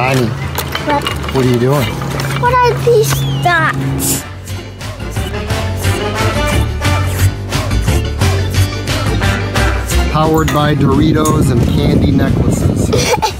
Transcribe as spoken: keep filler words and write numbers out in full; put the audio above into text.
Bonnie, What? what are you doing? What are these dots? Powered by Doritos and candy necklaces.